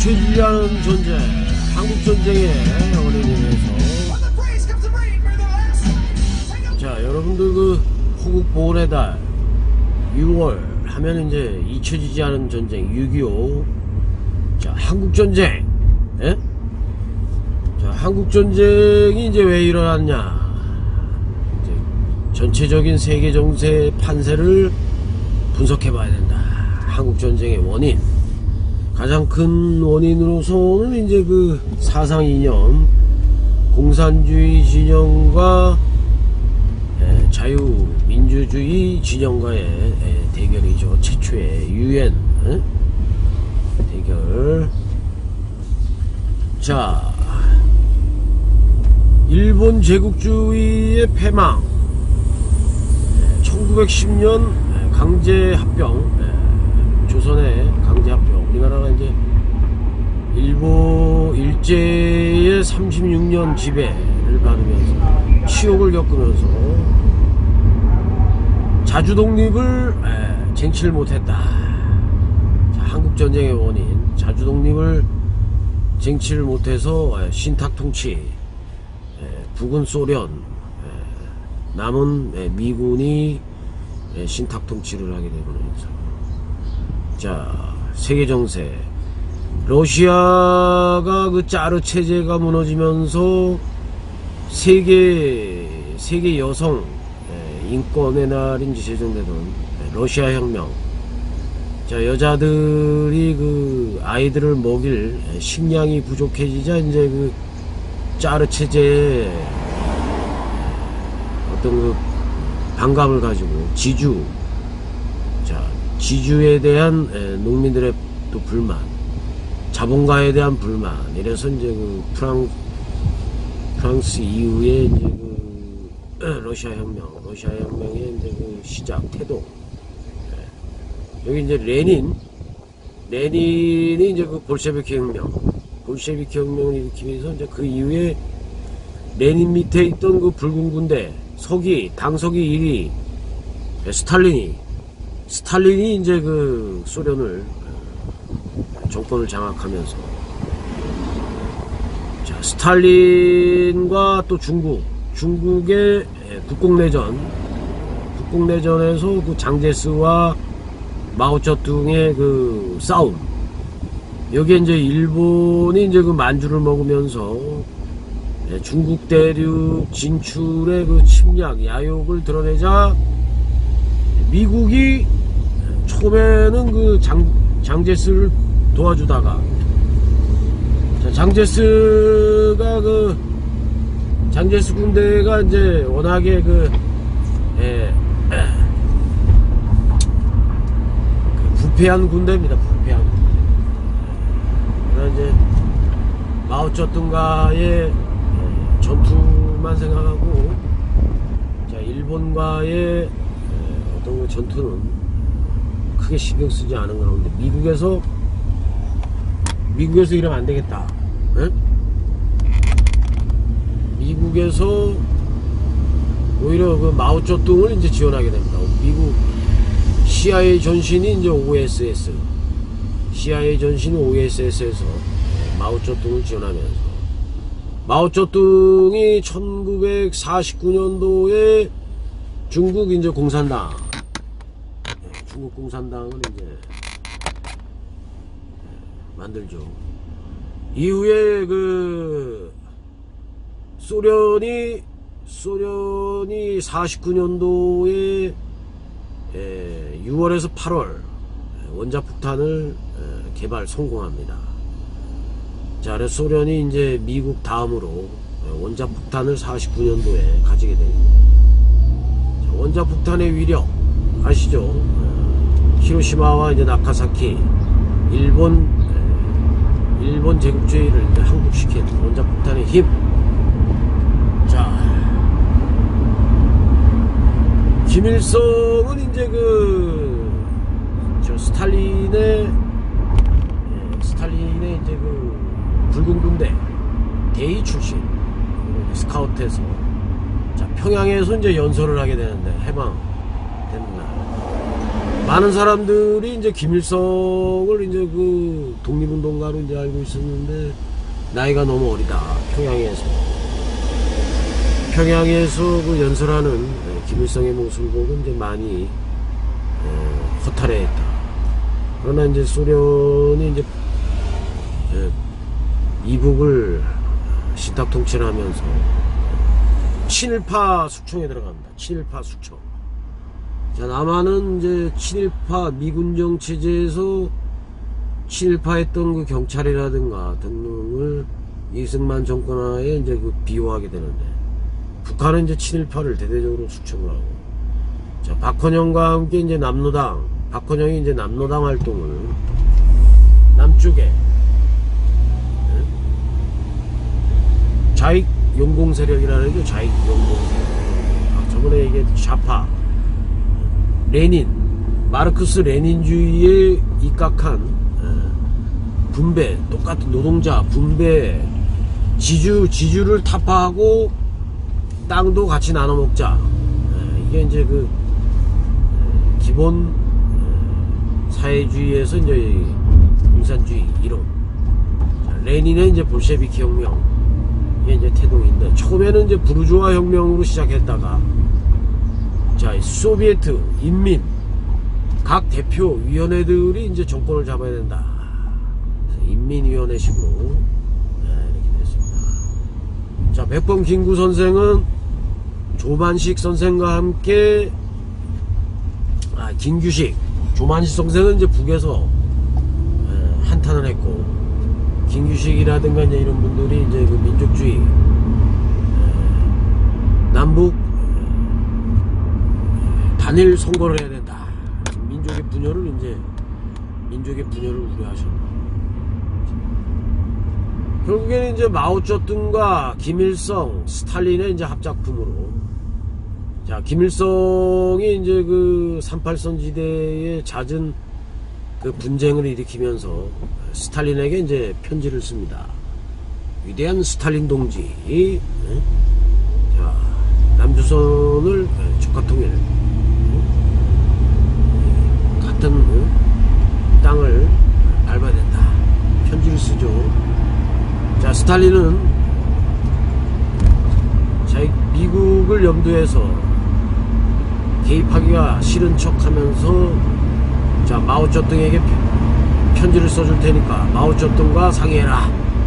잊혀지지 전쟁, 한국전쟁의 원인에 대해서. 자, 여러분들 그 호국보훈의 달 6월 하면 이제 잊혀지지 않은 전쟁 6.25. 자, 한국전쟁. 예? 자, 한국전쟁이 이제 왜 일어났냐. 이제 전체적인 세계 정세 판세를 분석해 봐야 된다. 한국전쟁의 원인. 가장 큰 원인으로서는 이제 그 사상 이념, 공산주의 진영과 자유민주주의 진영과의 대결이죠. 최초의 유엔 대결. 자, 일본 제국주의의 패망, 1910년 강제합병, 조선의 강제합병, 우리나라가 이제 일본 일제의 36년 지배를 받으면서 치욕을 겪으면서 자주독립을 쟁취를 못했다. 자, 한국전쟁의 원인, 자주독립을 쟁취를 못해서 신탁통치, 북은 소련, 남은 미군이 신탁통치를 하게 되면서, 자, 세계정세, 러시아가 그 짜르 체제가 무너지면서 세계 여성 인권의 날인지 제정되던 러시아 혁명. 자, 여자들이 그 아이들을 먹일 식량이 부족해지자 이제 그 짜르 체제의 어떤 그 반감을 가지고 지주, 자, 지주에 대한 농민들의 또 불만, 자본가에 대한 불만, 이래서 이제 그 프랑스 이후에 이제 그 러시아 혁명의 이제 그 시작, 태동. 여기 이제 레닌이 이제 그 볼셰비키 혁명을 일으키기 위해서 이제 그 이후에 레닌 밑에 있던 그 붉은 군대, 당서기 1위, 스탈린이 이제 그 소련을 정권을 장악하면서, 자, 스탈린과 또 중국의 국공내전에서 그 장제스와 마오쩌둥의 그 싸움. 여기에 이제 일본이 이제 그 만주를 먹으면서 중국 대륙 진출의 그 침략, 야욕을 드러내자 미국이 처음에는 그 장제스를 도와주다가, 장제스 군대가 이제 워낙에 부패한 군대입니다. 그래서 이제 마오쩌둥과의 전투만 생각하고, 자, 일본과의 어떤 그 전투는 크게 신경 쓰지 않은 가운데 미국에서 이러면 안 되겠다. 에? 미국에서 오히려 그 마오쩌둥을 이제 지원하게 됩니다. 미국 CIA 전신이 이제 OSS에서 마오쩌둥을 지원하면서, 마오쩌둥이 1949년도에 중국 공산당을 이제 만들죠. 이후에 그 소련이 49년도에 6월에서 8월 원자폭탄을 성공합니다. 자, 그래서 소련이 이제 미국 다음으로 원자폭탄을 49년도에 가지게 됩니다. 자, 원자폭탄의 위력 아시죠? 히로시마와 이제 나카사키, 일본 제국주의를 이제 항복시킨 원자폭탄의 힘. 자, 김일성은 이제 스탈린의 이제 그 붉은 군대 대위 출신, 스카우트에서, 자, 평양에서 이제 연설을 하게 되는데, 해방된 날 많은 사람들이 이제 김일성을 이제 그 독립운동가로 이제 알고 있었는데 나이가 너무 어리다. 평양에서 그 연설하는 김일성의 모습을 보고 이제 많이 허탈해했다. 그러나 이제 소련이 이제 이북을 신탁 통치를 하면서 친일파 숙청에 들어갑니다. 친일파 숙청. 자, 남한은 이제 친일파 미군정 체제에서 친일파했던 그 경찰이라든가 등등을 이승만 정권하에 이제 그 비호하게 되는데, 북한은 이제 친일파를 대대적으로 숙청을 하고, 자, 박헌영과 함께 이제 박헌영이 이제 남로당 활동을 남쪽에 좌익 용공 세력이라는 게 좌익 용공 세력. 저번에 얘기했던 좌파 마르크스 레닌주의에 입각한 분배, 똑같은 노동자 분배, 지주를 타파하고 땅도 같이 나눠 먹자. 이게 이제 그 기본 사회주의에서 이제 공산주의 이론. 레닌의 이제 볼셰비키 혁명, 이게 이제 태동인데, 처음에는 이제 부르주아 혁명으로 시작했다가, 자, 소비에트, 인민, 각 대표 위원회들이 이제 정권을 잡아야 된다. 인민위원회식으로 이렇게 됐습니다. 자, 백범 김구 선생은 조만식 선생과 함께, 김규식, 조만식 선생은 이제 북에서 한탄을 했고, 김규식이라든가 이제 이런 분들이 이제 그 민족주의, 남북 단일 선거를 해야 된다. 민족의 분열을 우려하셨다. 결국에는 이제 마오쩌둥과 김일성, 스탈린의 이제 합작품으로, 자, 김일성이 이제 그 38선 지대에 잦은 그 분쟁을 일으키면서 스탈린에게 이제 편지를 씁니다. 위대한 스탈린 동지, 자, 남조선을 적화통일, 같은 땅을 밟아야 된다. 편지를 쓰죠. 자, 스탈린은 미국을 염두해서 개입하기가 싫은 척 하면서, 자, 마오쩌둥에게 편지를 써줄 테니까 마오쩌둥과 상의해라.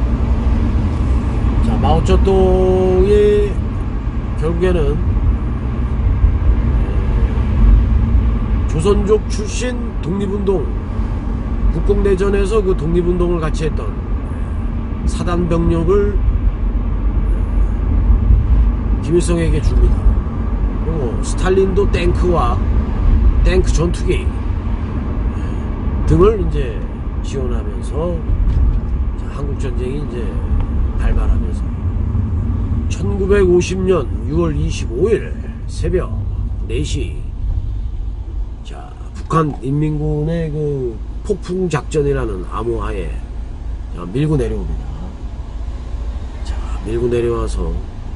자, 마오쩌둥이 결국에는 조선족 출신 독립운동, 국共대전에서 그 독립운동을 같이 했던 사단병력을 김일성에게 줍니다. 그리고 스탈린도 탱크 전투기 등을 이제 지원하면서, 한국전쟁이 이제 발발하면서 1950년 6월 25일 새벽 4시, 자, 북한 인민군의 그 폭풍작전이라는 암호하에 밀고 내려옵니다. 자, 밀고 내려와서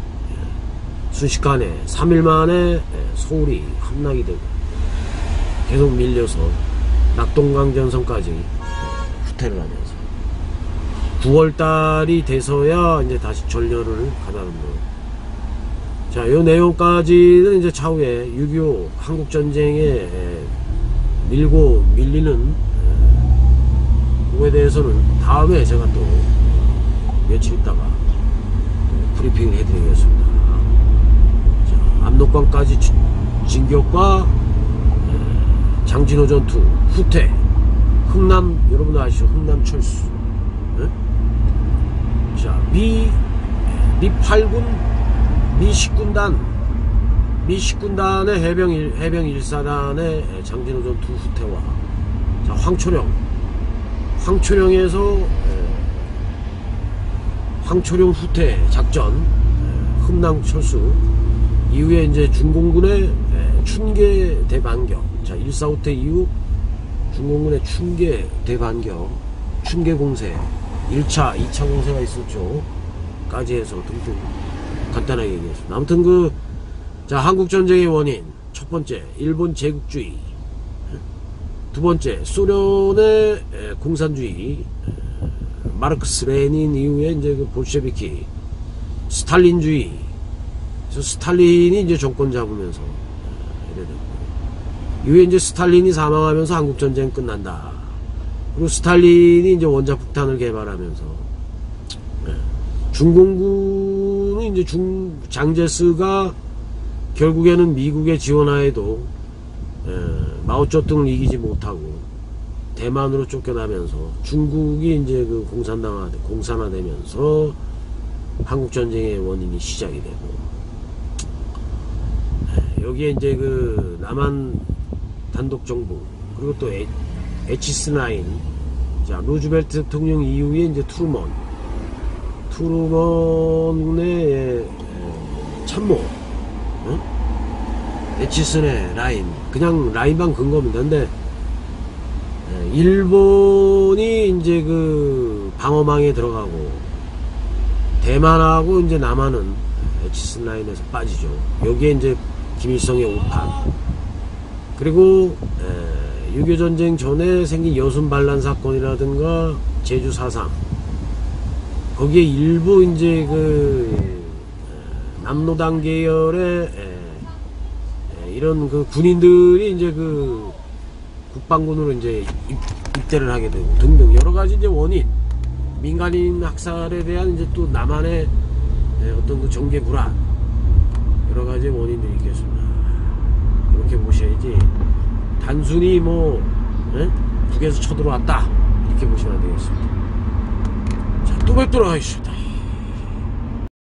순식간에 3일 만에 서울이 함락이 되고, 계속 밀려서 낙동강전선까지 후퇴를 하면서 9월달이 돼서야 이제 다시 전열을 가다듬는. 자, 요 내용까지는 이제 차후에 6.25 한국전쟁에 밀고 밀리는 그거에 대해서는 다음에 제가 또 며칠 있다가 또 브리핑을 해드리겠습니다. 자, 압록강까지 진격과 장진호 전투, 후퇴, 흥남, 여러분들 아시죠? 흥남 철수. 자, 미 8군, 미 10군단의 해병 1사단의 장진호 전투 후퇴와, 자, 황초령에서 황초령 후퇴 작전, 흥남 철수 이후에 이제 중공군의 춘계 대반격. 자, 1사 후퇴 이후 중공군의 춘계 대반격, 춘계 공세, 1차, 2차 공세가 있었죠. 까지 해서 등등 간단하게 얘기했습니다. 아무튼 자, 한국전쟁의 원인 첫 번째, 일본 제국주의. 두 번째, 소련의 공산주의, 마르크스 레닌 이후에 이제 그 볼셰비키, 스탈린주의. 그래서 스탈린이 이제 정권 잡으면서 이래 됐고, 이후에 이제 스탈린이 사망하면서 한국 전쟁 끝난다. 그리고 스탈린이 이제 원자폭탄을 개발하면서 중공군은 이제 장제스가 결국에는 미국의 지원하에도 마오쩌둥을 이기지 못하고 대만으로 쫓겨나면서 중국이 이제 그 공산화되면서 한국 전쟁의 원인이 시작이 되고, 여기에 이제 그 남한 단독 정부, 그리고 또 H9, 자 루즈벨트 대통령 이후에 이제 트루먼의 참모, H9의 라인, 그냥 라인만 근 겁니다. 근데 일본이 이제 그 방어망에 들어가고 대만하고 이제 남한은 H9에서 빠지죠. 여기에 이제 김일성의 오판, 그리고 6.25 전쟁 전에 생긴 여순 반란 사건이라든가 제주 4.3, 거기에 일부 이제 그 남로당 계열의 이런 그 군인들이 이제 그 국방군으로 이제 입대를 하게 되고 등등 여러 가지 이제 원인, 민간인 학살에 대한 이제 또 남한의 어떤 그 정계 불안, 여러 가지 원인들이 있겠습니다. 이렇게 보셔야지 단순히 뭐 북에서 쳐들어왔다 이렇게 보시면 안 되겠습니다. 자, 또 뵙도록 하겠습니다.